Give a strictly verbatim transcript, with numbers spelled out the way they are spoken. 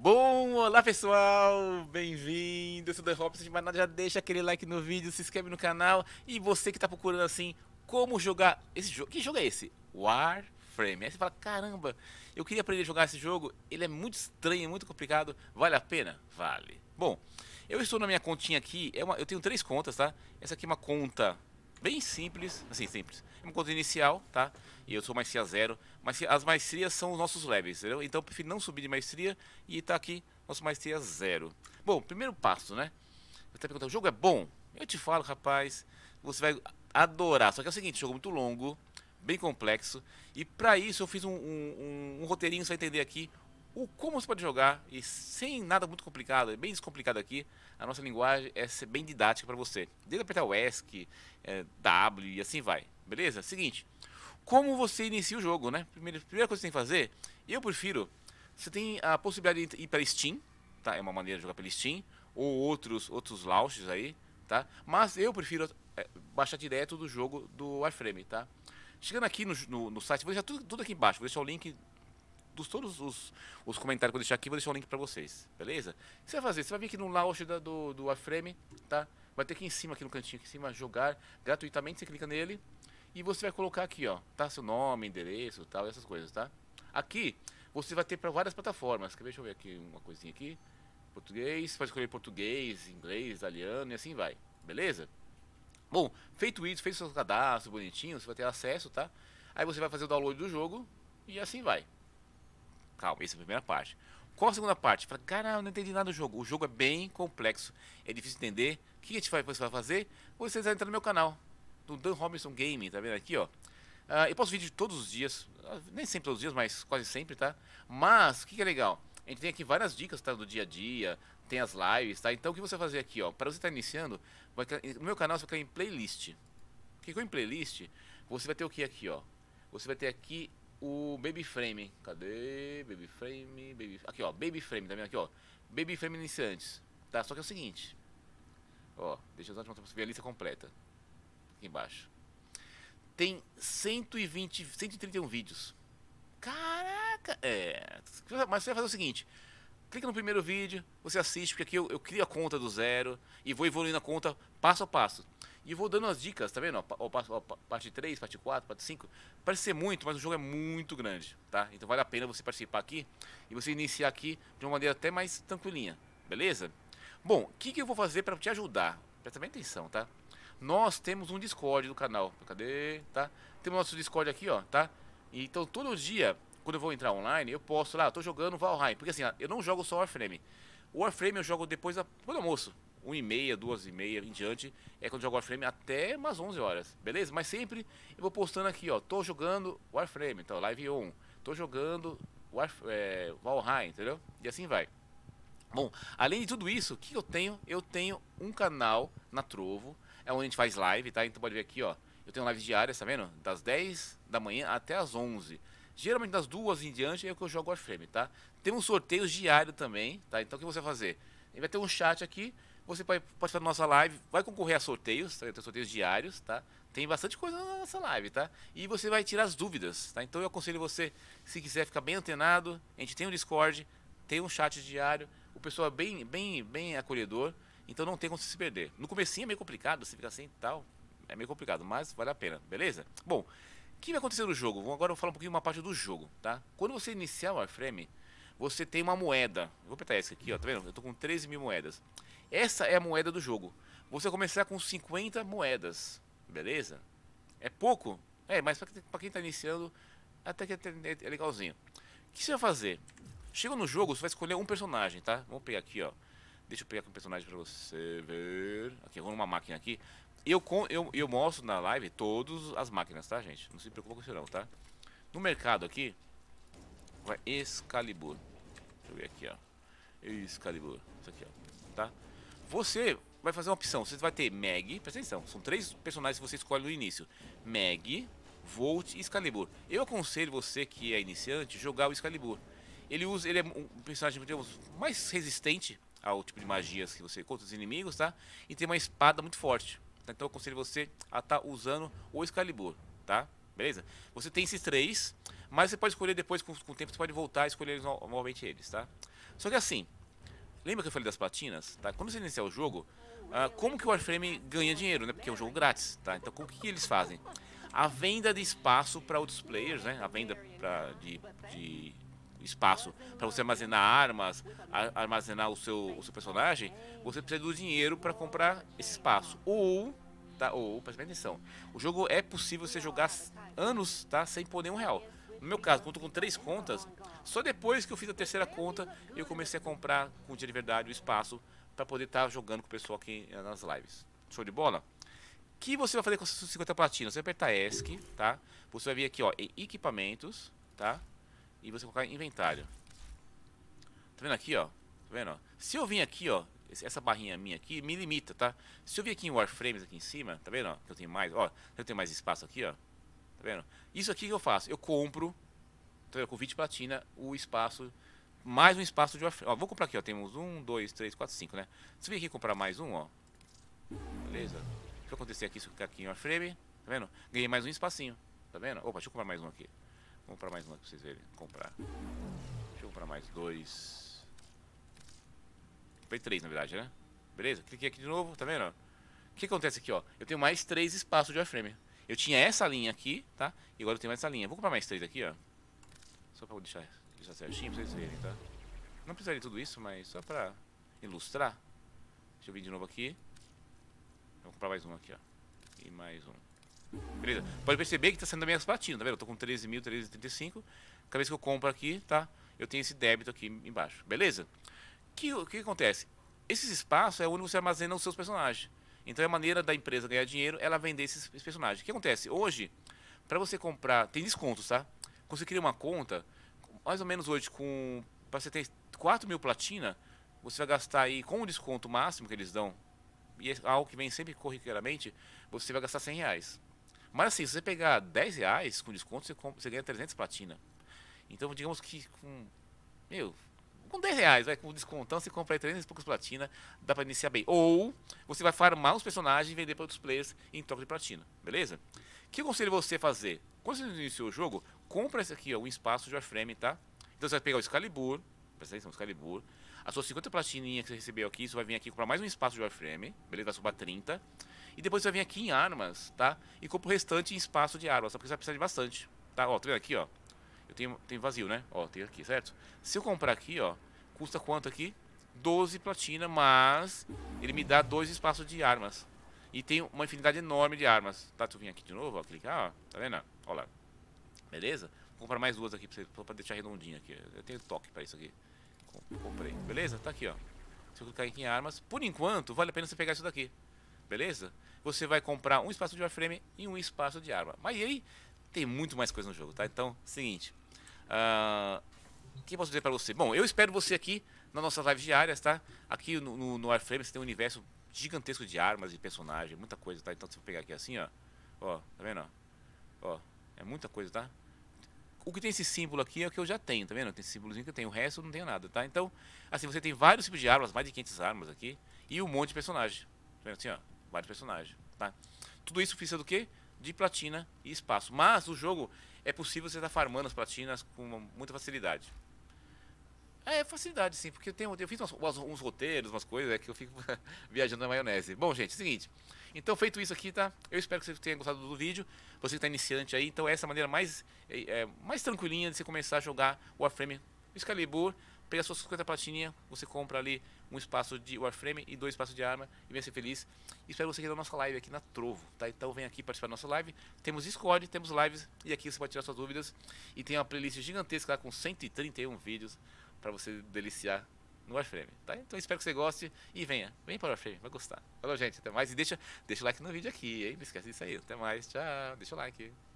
Bom, olá pessoal, bem-vindo, eu sou o The Hop, de mais nada já deixa aquele like no vídeo, se inscreve no canal. E você que tá procurando assim, como jogar esse jogo, que jogo é esse? Warframe. Aí você fala, caramba, eu queria aprender a jogar esse jogo, ele é muito estranho, muito complicado, vale a pena? Vale. Bom, eu estou na minha continha aqui, é uma, eu tenho três contas, tá? Essa aqui é uma conta bem simples, assim, simples. É uma conta inicial, tá? E eu sou maestria zero. Mas as maestrias são os nossos levels, entendeu? Então eu prefiro não subir de maestria e tá aqui nossa maestria zero. Bom, primeiro passo, né? Você tá perguntando, o jogo é bom? Eu te falo, rapaz, você vai adorar. Só que é o seguinte, jogo muito longo, bem complexo. E pra isso eu fiz um, um, um, um roteirinho, você vai entender aqui o como você pode jogar e sem nada muito complicado, é bem descomplicado aqui. A nossa linguagem é ser bem didática para você. Desde apertar o ESC, é, W e assim vai. Beleza? Seguinte, como você inicia o jogo, né? Primeira, primeira coisa que você tem que fazer, eu prefiro, você tem a possibilidade de ir para Steam, tá? É uma maneira de jogar pelo Steam, ou outros, outros launchers aí, tá? Mas eu prefiro é, baixar direto do jogo do Warframe, tá? Chegando aqui no, no, no site, vou deixar tudo, tudo aqui embaixo, vou deixar o link dos todos os, os comentários que eu deixar aqui, vou deixar o link pra vocês, beleza? O que você vai fazer? Você vai vir aqui no launcher da, do, do Warframe, tá? Vai ter aqui em cima, aqui no cantinho, aqui em cima, jogar gratuitamente, você clica nele e você vai colocar aqui, ó, tá? Seu nome, endereço, tal, essas coisas, tá? Aqui, você vai ter para várias plataformas, quer ver? Deixa eu ver aqui uma coisinha aqui. Português, você pode escolher português, inglês, italiano e assim vai, beleza? Bom, feito isso, feito seu cadastro bonitinho, você vai ter acesso, tá? Aí você vai fazer o download do jogo e assim vai. Calma, essa é a primeira parte. Qual a segunda parte? Fala, cara, eu não entendi nada do jogo. O jogo é bem complexo, é difícil de entender. O que a gente vai, você vai fazer? Vocês vão entrar no meu canal, do Dan Robinson Gaming, tá vendo aqui, ó? Uh, eu posto vídeo todos os dias, nem sempre todos os dias, mas quase sempre, tá? Mas, o que, que é legal? A gente tem aqui várias dicas, tá? Do dia a dia, tem as lives, tá? Então, o que você vai fazer aqui, ó? Para você estar iniciando, vai, no meu canal você vai clicar em playlist. Clicou em playlist, você vai ter o que aqui, ó? Você vai ter aqui o Baby Frame. Cadê? Baby Frame, Baby... Aqui, ó, Baby Frame, tá vendo aqui, ó? Baby Frame iniciantes, tá? Só que é o seguinte, ó, deixa eu usar pra você ver a lista completa. Aqui embaixo. Tem cento e vinte, cento e trinta e um vídeos. Caraca! É. Mas você vai fazer o seguinte: clica no primeiro vídeo, você assiste, porque aqui eu, eu crio a conta do zero e vou evoluindo a conta passo a passo. E vou dando as dicas, tá vendo? Ó, ó, ó, parte três, parte quatro, parte cinco. Parece ser muito, mas o jogo é muito grande, tá? Então vale a pena você participar aqui e você iniciar aqui de uma maneira até mais tranquilinha, beleza? Bom, o que, que eu vou fazer para te ajudar? Presta bem atenção, tá? Nós temos um Discord do canal. Cadê? Tá? Temos nosso Discord aqui, ó, tá? Então todo dia, quando eu vou entrar online, eu posto lá, eu tô jogando Valheim. Porque assim, eu não jogo só Warframe. O Warframe eu jogo depois da, do almoço. Uma e meia, duas e meia em diante. É quando eu jogo Warframe até umas onze horas. Beleza? Mas sempre eu vou postando aqui, ó. Tô jogando Warframe, então live on. Tô jogando Warf é, Valheim, entendeu? E assim vai. Bom, além de tudo isso, o que eu tenho? Eu tenho um canal na Trovo, é onde a gente faz live, tá? Então pode ver aqui, ó. Eu tenho lives diárias, tá vendo? Das dez da manhã até as onze. Geralmente das duas em diante é que eu jogo Warframe, tá? Tem um sorteio diário também, tá? Então o que você vai fazer? Ele vai ter um chat aqui, você pode participar da nossa live, vai concorrer a sorteios, tá? Tem sorteios diários, tá? Tem bastante coisa na nossa live, tá? E você vai tirar as dúvidas, tá? Então eu aconselho você, se quiser ficar bem antenado, a gente tem um Discord, tem um chat diário, o pessoal é bem, bem, bem acolhedor, então não tem como se perder. No comecinho é meio complicado, você fica assim e tal, é meio complicado, mas vale a pena, beleza? Bom, o que vai acontecer no jogo? Agora eu vou falar um pouquinho de uma parte do jogo, tá? Quando você iniciar o Warframe, você tem uma moeda. Eu vou apertar essa aqui, ó, tá vendo? Eu tô com treze mil moedas. Essa é a moeda do jogo. Você vai começar com cinquenta moedas, beleza? É pouco? É, mas pra quem tá iniciando, até que é legalzinho. O que você vai fazer? Chega no jogo, você vai escolher um personagem, tá? Vamos pegar aqui, ó. Deixa eu pegar aqui um personagem pra você ver. Aqui, eu vou numa máquina aqui. Eu, eu, eu mostro na live todas as máquinas, tá, gente? Não se preocupa com isso não, tá? No mercado aqui, vai Excalibur. Deixa eu ver aqui, ó. Excalibur. Isso aqui, ó. Tá? Você vai fazer uma opção. Você vai ter Mag, presta atenção. São três personagens que você escolhe no início. Mag, Volt e Excalibur. Eu aconselho você que é iniciante jogar o Excalibur. Ele usa, ele é um personagem, digamos, mais resistente ao tipo de magias que você contra os inimigos, tá? E tem uma espada muito forte. Então eu aconselho você a estar tá usando o Excalibur, tá? Beleza? Você tem esses três, mas você pode escolher depois, com, com o tempo, você pode voltar a escolher eles, novamente eles, tá? Só que assim, lembra que eu falei das platinas? Tá? Quando você iniciar o jogo, ah, como que o Warframe ganha dinheiro, né? Porque é um jogo grátis, tá? Então, o que, que eles fazem? A venda de espaço para outros players, né? A venda pra, de, de espaço para você armazenar armas, a, armazenar o seu, o seu personagem, você precisa do dinheiro para comprar esse espaço. Ou, tá? Ou, presta atenção, o jogo é possível você jogar anos, tá? Sem pôr nenhum real. No meu caso, conto com três contas. Só depois que eu fiz a terceira conta, eu comecei a comprar com dinheiro de verdade o espaço para poder estar tá jogando com o pessoal aqui nas lives. Show de bola? O que você vai fazer com essas cinquenta platinas? Você vai apertar ESC, tá? Você vai vir aqui, ó, em equipamentos, tá? E você vai colocar em inventário. Tá vendo aqui, ó? Tá vendo, ó? Se eu vim aqui, ó, essa barrinha minha aqui me limita, tá? Se eu vir aqui em Warframes aqui em cima, tá vendo, ó? Que eu tenho mais, ó, eu tenho mais espaço aqui, ó. Tá vendo? Isso aqui que eu faço, eu compro, tá vendo? Com vinte platina, o espaço, mais um espaço de Warframe. Ó, vou comprar aqui, ó, temos um, dois, três, quatro, cinco, né? Se eu vir aqui comprar mais um, ó, beleza? O que vai acontecer aqui se eu ficar aqui em Warframe, tá vendo? Ganhei mais um espacinho, tá vendo? Opa, deixa eu comprar mais um aqui. Vou comprar mais um aqui pra vocês verem, comprar. Deixa eu comprar mais dois. Comprei três, na verdade, né? Beleza? Cliquei aqui de novo, tá vendo? O que acontece aqui, ó? Eu tenho mais três espaços de Warframe. Eu tinha essa linha aqui, tá? E agora eu tenho mais essa linha. Vou comprar mais três aqui, ó. Só pra deixar, deixar certinho pra vocês verem, tá? Não precisaria de tudo isso, mas só pra ilustrar. Deixa eu vir de novo aqui. Vou comprar mais um aqui, ó. E mais um. Beleza? Pode perceber que tá sendo também as platinas, tá vendo? Eu tô com treze mil trezentos e trinta e cinco. Cada vez que eu compro aqui, tá? Eu tenho esse débito aqui embaixo. Beleza? O que, que, que acontece? Esses espaços é onde você armazena os seus personagens. Então é a maneira da empresa ganhar dinheiro, ela vender esses, esses personagens. O que acontece? Hoje, pra você comprar, tem descontos, tá? Quando você cria uma conta, mais ou menos hoje, com pra você ter quatro mil platina, você vai gastar aí, com o desconto máximo que eles dão, e é algo que vem sempre corriqueiramente, você vai gastar cem reais. Mas assim, se você pegar dez reais com desconto, você, compra, você ganha trezentos platina. Então, digamos que com... Meu... Com dez reais, vai, com descontão, você compra aí trezentos e poucos platina, dá pra iniciar bem. Ou você vai farmar os personagens e vender para outros players em troca de platina, beleza? O que eu aconselho você a fazer? Quando você iniciou o jogo, compra esse aqui, ó, um espaço de Warframe, tá? Então você vai pegar o Excalibur, presta atenção, o Excalibur, as suas cinquenta platininhas que você recebeu aqui, você vai vir aqui comprar mais um espaço de Warframe, beleza? Vai sobrar trinta. E depois você vai vir aqui em armas, tá? E compra o restante em espaço de armas, só porque você vai precisar de bastante, tá? Ó, tá vendo aqui, ó? Eu tenho, tenho vazio, né? Ó, tem aqui, certo? Se eu comprar aqui, ó, custa quanto aqui? doze platina, mas ele me dá dois espaços de armas. E tem uma infinidade enorme de armas. Tá, tu vim aqui de novo, ó, clicar, ó. Tá vendo? Ó lá. Beleza? Vou comprar mais duas aqui pra, você, pra deixar redondinho aqui. Eu tenho toque pra isso aqui. Comprei. Beleza? Tá aqui, ó. Se eu clicar aqui em armas, por enquanto, vale a pena você pegar isso daqui. Beleza? Você vai comprar um espaço de Warframe e um espaço de arma. Mas aí tem muito mais coisa no jogo, tá? Então, seguinte. Uh, o que eu posso dizer pra você? Bom, eu espero você aqui nas nossas lives diárias, tá? Aqui no, no, no Warframe você tem um universo gigantesco de armas e personagens, muita coisa, tá? Então, se eu pegar aqui assim, ó. Ó, tá vendo? Ó, é muita coisa, tá? O que tem esse símbolo aqui é o que eu já tenho, tá vendo? Tem esse símbolozinho que eu tenho, o resto eu não tenho nada, tá? Então, assim, você tem vários tipos de armas, mais de quinhentas armas aqui. E um monte de personagens. Tá vendo assim, ó? Vários personagens, tá? Tudo isso precisa do quê? De platina e espaço. Mas o jogo é possível você estar farmando as platinas com uma, muita facilidade. É, facilidade sim, porque eu, tenho, eu fiz uns, uns roteiros, umas coisas, é que eu fico viajando na maionese. Bom, gente, é o seguinte. Então, feito isso aqui, tá? Eu espero que você tenha gostado do vídeo. Você que está iniciante aí, então essa é a maneira mais, é, mais tranquilinha de você começar a jogar Warframe Excalibur. Pega suas cinquenta platininhas, você compra ali um espaço de Warframe e dois espaços de arma e venha ser feliz. E espero você aqui na nossa live aqui na Trovo, tá? Então vem aqui participar da nossa live. Temos Discord, temos lives e aqui você pode tirar suas dúvidas. E tem uma playlist gigantesca lá com cento e trinta e um vídeos para você deliciar no Warframe, tá? Então espero que você goste e venha, vem para o Warframe, vai gostar. Falou, gente, até mais e deixa, deixa o like no vídeo aqui, hein? Não esquece disso aí, até mais, tchau, deixa o like.